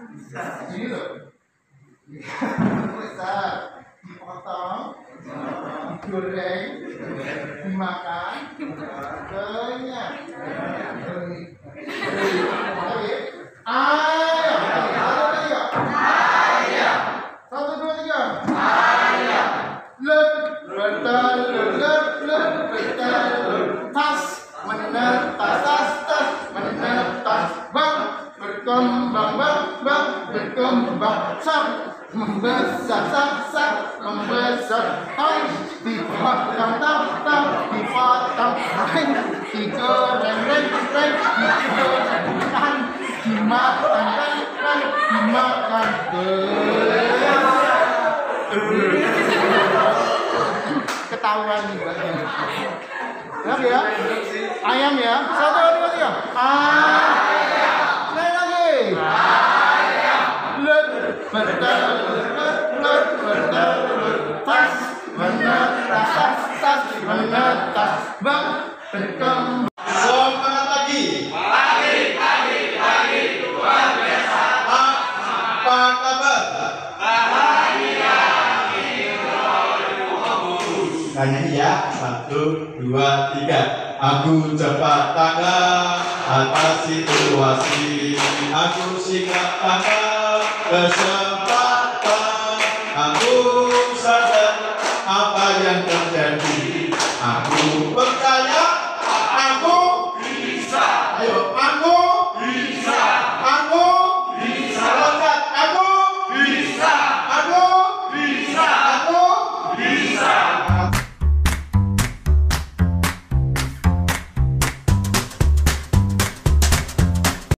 Ini loh. Besar, dipotong, digoreng, dimakan, kenyang. Ayam. Ayam. 1, 2, 3. Ayam. Let betal, tas, menetas, tas, menetas, bang, berkembang, bang, berkembang, sak, membesar, sak, membesar, hai, dipotong, tak, dipotong, hai, digoreng, digoreng, dimakan, dimakan, ketahuan nih lagi ya, ayam ya, 1, 2, 3, ayam, lagi, ayam, betal, tas, menetas, bang, berkembang. Semangat lagi. Pagi, luar biasa. Apa kabar? Bahagia. Nyanyi ya, 1, 2, 3. Aku cepat tangan atas situasi. Aku singkat tangan kesempatan. Aku sadar apa yang terjadi.